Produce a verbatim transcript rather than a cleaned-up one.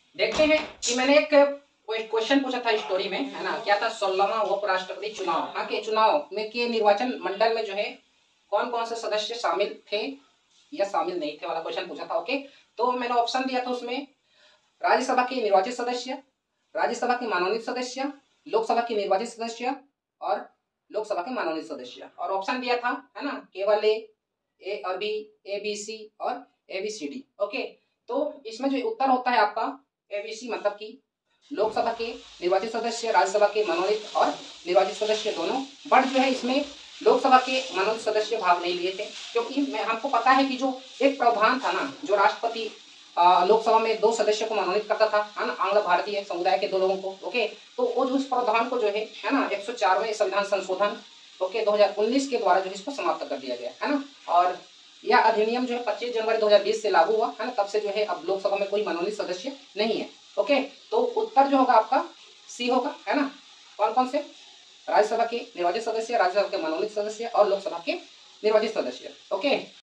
देखते हैं कि मैंने एक क्वेश्चन पूछा था स्टोरी में, है ना, क्या था, सोलहवां उपराष्ट्रपति चुनाव, हाँ के चुनाव में के निर्वाचन मंडल में जो है कौन कौन से सदस्य शामिल थे या शामिल नहीं थे वाला क्वेश्चन पूछा था। ओके, तो मैंने ऑप्शन दिया था उसमें, राज्यसभा के निर्वाचित सदस्य, राज्यसभा के मनोनीत सदस्य, लोकसभा के निर्वाचित सदस्य और लोकसभा के मनोनीत सदस्य। और ऑप्शन दिया था, है ना, केवल ए, ए और बी, ए बी सी और A B C D. Okay, तो इसमें जो उत्तर होता है आपका ए बी सी, मतलब कि लोकसभा के निर्वाचित सदस्य, राज्यसभा के मनोनीत और निर्वाचित सदस्य दोनों। बट जो है इसमें लोकसभा के मनोनीत सदस्य भाग नहीं लिए थे, क्योंकि मैं हमको पता है कि जो एक प्रावधान था ना, जो राष्ट्रपति लोकसभा में दो सदस्य को मनोनीत करता था, है ना, आंग्ल भारतीय समुदाय के दो लोगों को। ओके, तो वो जो उस प्रावधान को जो है है ना एक सौ चारवें संविधान संशोधन ओके दो हजार उन्नीस के द्वारा जो है इसको समाप्त कर दिया गया, है ना। और यह अधिनियम जो है पच्चीस जनवरी दो हजार बीस से लागू हुआ, है ना। तब से जो है अब लोकसभा में कोई मनोनीत सदस्य नहीं है। ओके, तो उत्तर जो होगा आपका सी होगा, है ना। कौन कौन से, राज्यसभा के निर्वाचित सदस्य, राज्यसभा के मनोनीत सदस्य और लोकसभा के निर्वाचित सदस्य। ओके।